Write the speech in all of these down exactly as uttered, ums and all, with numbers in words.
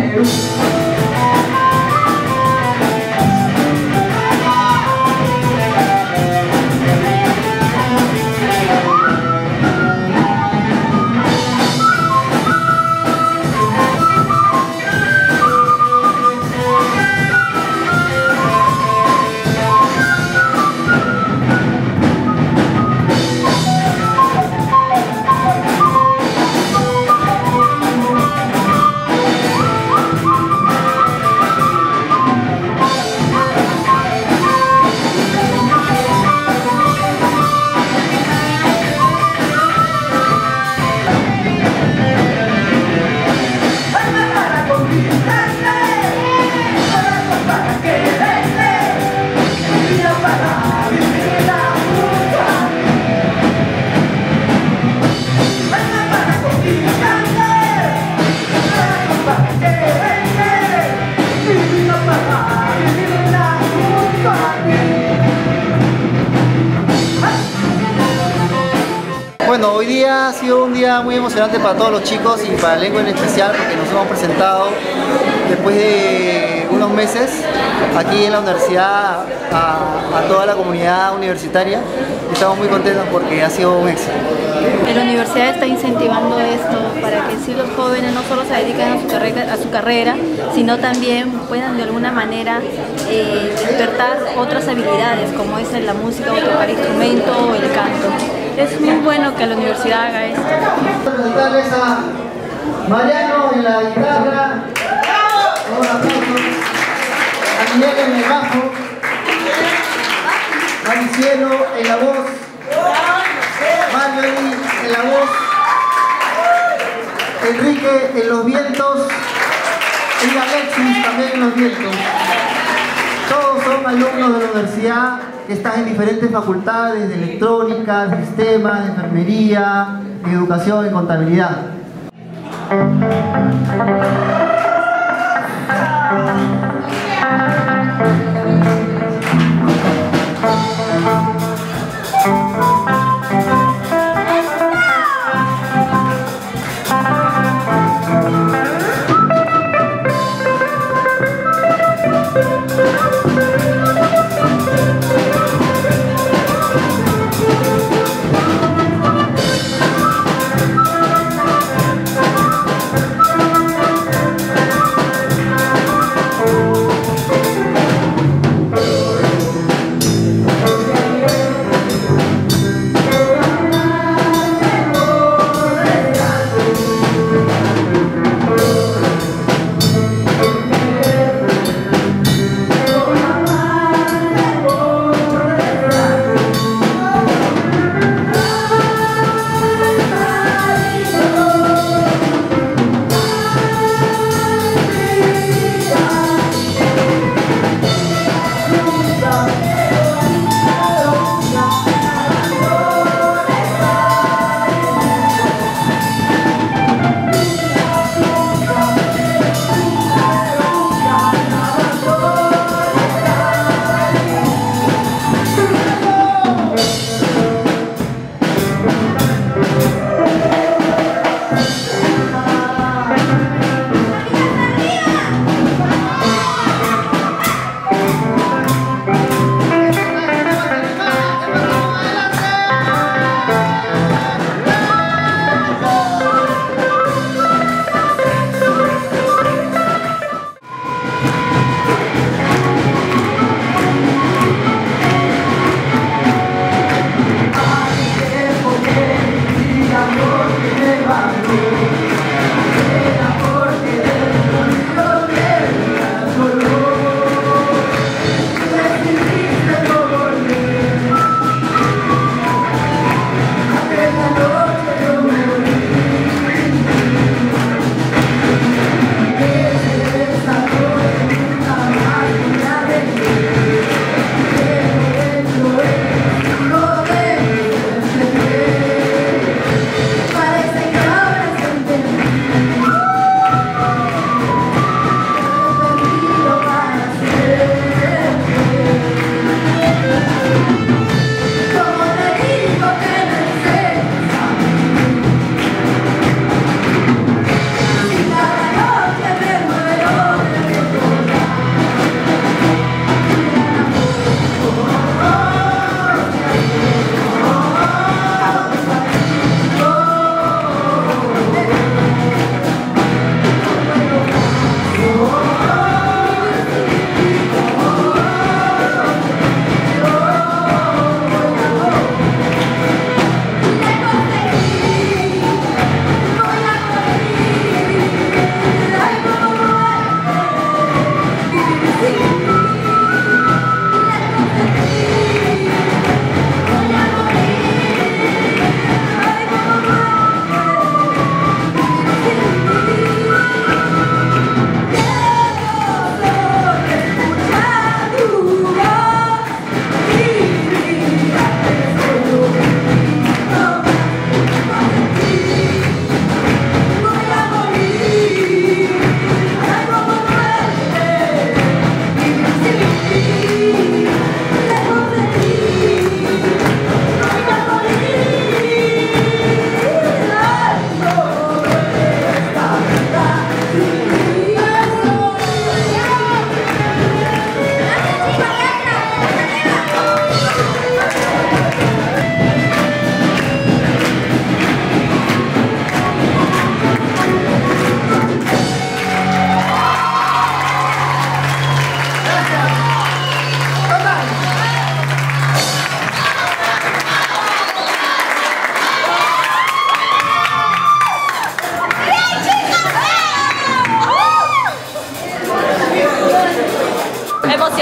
Perú. Bueno, hoy día ha sido un día muy emocionante para todos los chicos y para Lengua en especial, porque nos hemos presentado después de unos meses aquí en la universidad a, a toda la comunidad universitaria. Estamos muy contentos porque ha sido un éxito. La universidad está incentivando esto para que sí los jóvenes no solo se dediquen a su carrera, a su carrera sino también puedan de alguna manera eh, despertar otras habilidades como es la música o tocar instrumento o el canto. Es muy bueno que la universidad haga esto. Presentarles a Mariano en la guitarra, un aplauso, a Miguel en el bajo, Maricielo en la voz, Marjorie en la voz, Enrique en los vientos y Alexis también en los vientos. Todos son alumnos de la universidad que están en diferentes facultades de electrónica, de sistemas, de enfermería, de educación y contabilidad.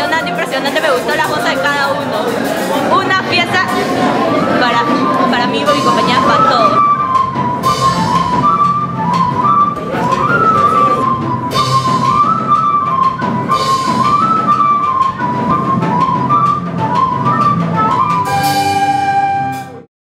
impresionante, impresionante, me gustó la voz de cada uno. Una fiesta para, para mí, con mi compañía, para todos.